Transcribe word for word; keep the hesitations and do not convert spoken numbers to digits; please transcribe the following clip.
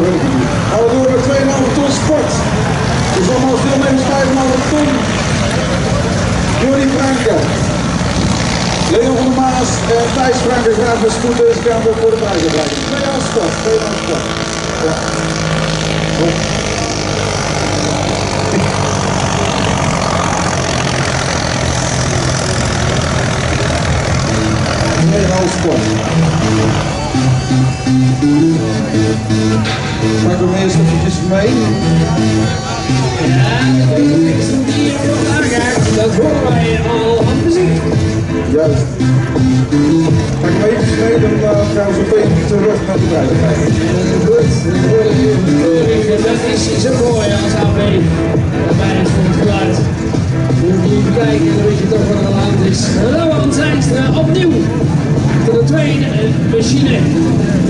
Gaan we door met twee komma vijf ton sport. Dus allemaal deelnemers vijf komma vijf ton. Jordi Franke, Leon van der Maas en Thijs Franke gaan voor spoed deze kant op voor de prijzenbreiding. Twee aan sport, twee aan sport. Ja. Oh. Sport. Pak hem eerst eventjes mee. Ja, die erop aangaat, dat horen wij al aan de muziek. Juist. Pak hem eventjes mee, dan uh, gaan we zo meteen terug naar de prijzenprijs. Goed, dat is zo mooi als A B. Bij het voor het geluid. Moet je even kijken, dan weet je toch wat er aan de hand is. Rowan Zijnstra opnieuw. De tweede machine.